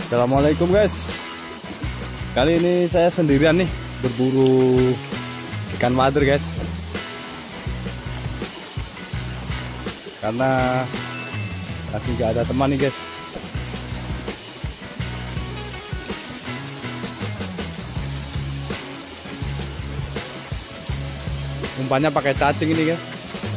Assalamualaikum guys. Kali ini saya sendirian nih berburu ikan wader guys. Karena lagi nggak ada teman nih guys. Umpannya pakai cacing ini guys.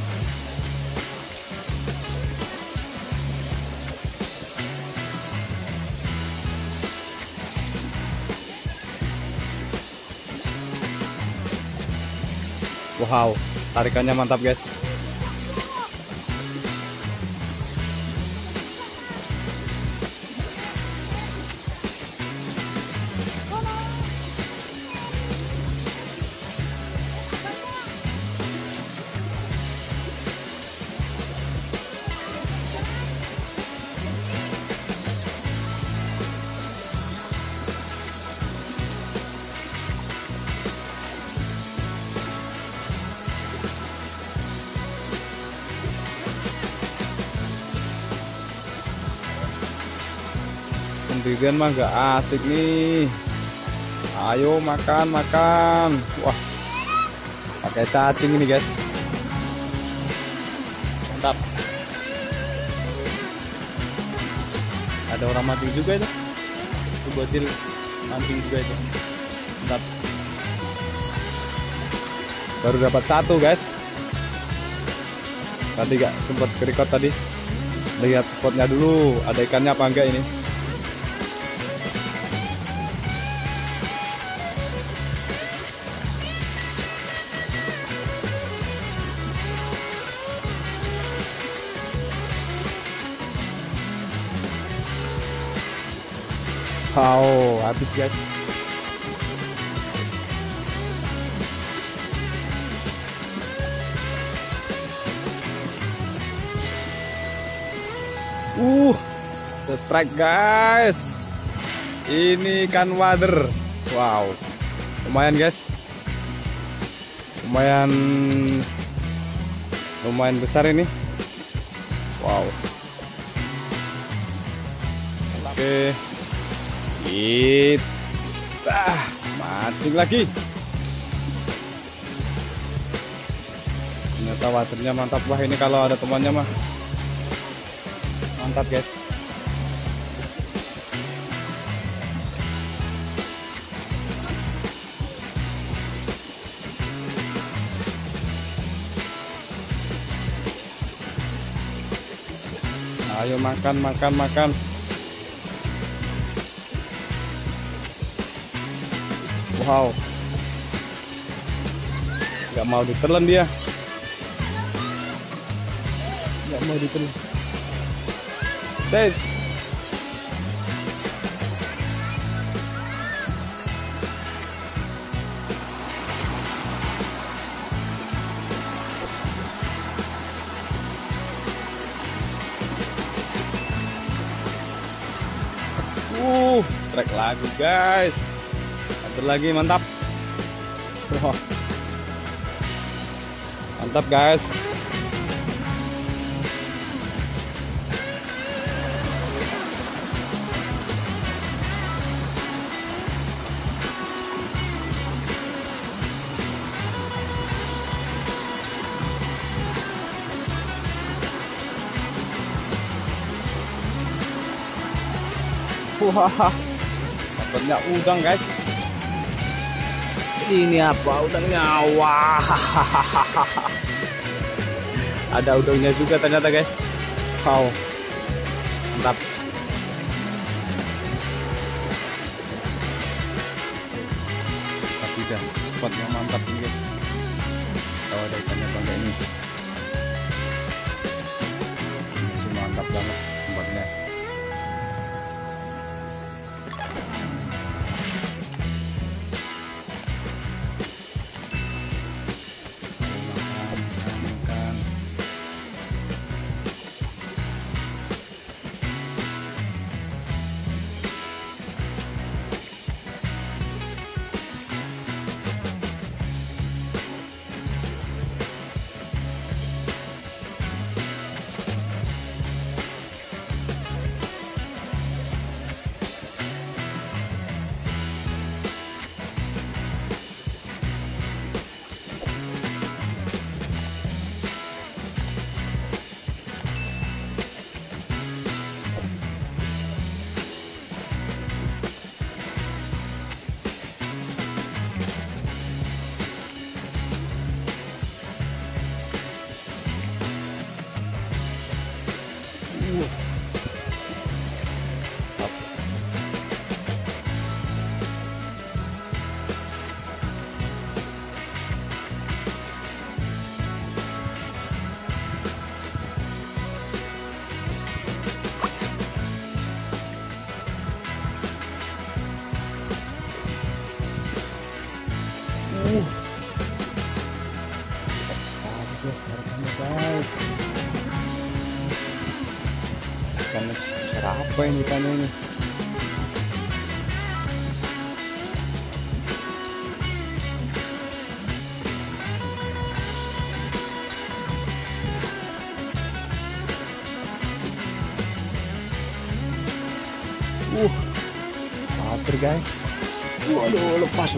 Wow, tarikannya mantap guys. Sendirian mah gak asik nih. Ayo makan. Wah, pakai cacing ini guys. Mantap. Ada orang mati juga itu. Itu bocil mancing juga itu. Mantap. Baru dapat satu guys. Tadi gak sempat record tadi. Lihat spotnya dulu, ada ikannya apa enggak ini. Wow, habis guys. Strike guys. Ini ikan wader. Wow, lumayan guys. Lumayan besar ini. Wow. Oke. Kita mancing lagi. Ternyata waternya mantap. Wah, ini kalau ada temannya mah mantap guys. Ayo makan. Wow, nggak mau ditelan dia, nggak mau ditelan. Tes. Strike lagi guys. Satu lagi, mantap. Wah, mantap guys. Wah, dapatnya udang guys. Ini apa udangnya? Wah, ada udangnya juga ternyata guys. Wow, mantap. Tapi dah spotnya mantap nih guys. Kalau ada ikannya bangga ini, mantap banget tempatnya. diapain ikannya ini? Hampir guys. Waduh, lepas.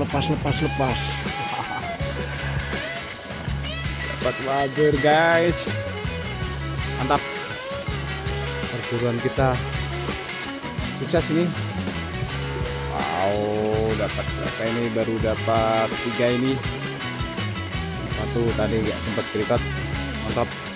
Dapat wader guys. Mantap. Perburuan kita sukses ini. Wow, dapat berapa ini? Baru dapat 3 ini. Satu tadi nggak sempat kerikat. Mantap.